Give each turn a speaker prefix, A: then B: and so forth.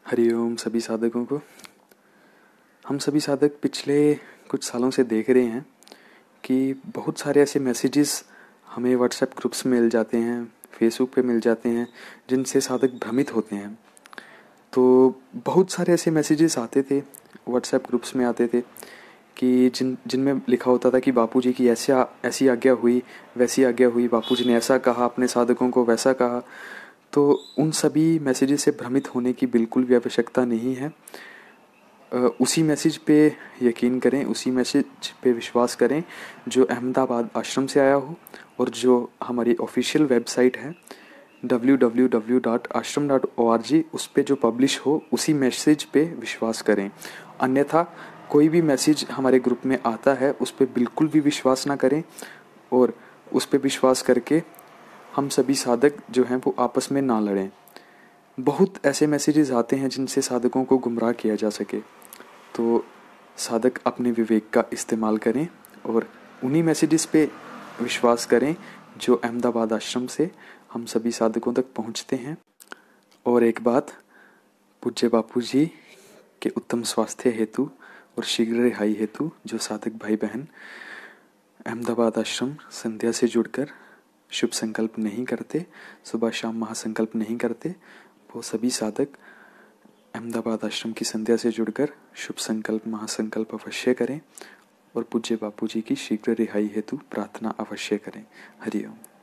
A: हरिओम सभी साधकों को। हम सभी साधक पिछले कुछ सालों से देख रहे हैं कि बहुत सारे ऐसे मैसेजेस हमें व्हाट्सएप ग्रुप्स में मिल जाते हैं, फेसबुक पे मिल जाते हैं, जिनसे साधक भ्रमित होते हैं। तो बहुत सारे ऐसे मैसेजेस आते थे, व्हाट्सएप ग्रुप्स में आते थे कि जिनमें लिखा होता था कि बापूजी की ऐसी आज्ञा हुई, वैसी आज्ञा हुई, बापूजी ने ऐसा कहा, अपने साधकों को वैसा कहा। तो उन सभी मैसेजेस से भ्रमित होने की बिल्कुल भी आवश्यकता नहीं है। उसी मैसेज पे यकीन करें, उसी मैसेज पे विश्वास करें जो अहमदाबाद आश्रम से आया हो और जो हमारी ऑफिशियल वेबसाइट है www.ashram.org उस पे जो पब्लिश हो, उसी मैसेज पे विश्वास करें। अन्यथा कोई भी मैसेज हमारे ग्रुप में आता है उस पे बिल्कुल भी विश्वास ना करें, और उस पे विश्वास करके हम सभी साधक जो हैं वो आपस में ना लड़ें। बहुत ऐसे मैसेजेस आते हैं जिनसे साधकों को गुमराह किया जा सके, तो साधक अपने विवेक का इस्तेमाल करें और उन्हीं मैसेजेस पे विश्वास करें जो अहमदाबाद आश्रम से हम सभी साधकों तक पहुंचते हैं। और एक बात, पूज्य बापू जी के उत्तम स्वास्थ्य हेतु और शीघ्र रिहाई हेतु जो साधक भाई बहन अहमदाबाद आश्रम संध्या से जुड़कर शुभ संकल्प नहीं करते, सुबह शाम महासंकल्प नहीं करते, वो सभी साधक अहमदाबाद आश्रम की संध्या से जुड़कर शुभ संकल्प महासंकल्प अवश्य करें और पूज्य बापू जी की शीघ्र रिहाई हेतु प्रार्थना अवश्य करें। हरिओम।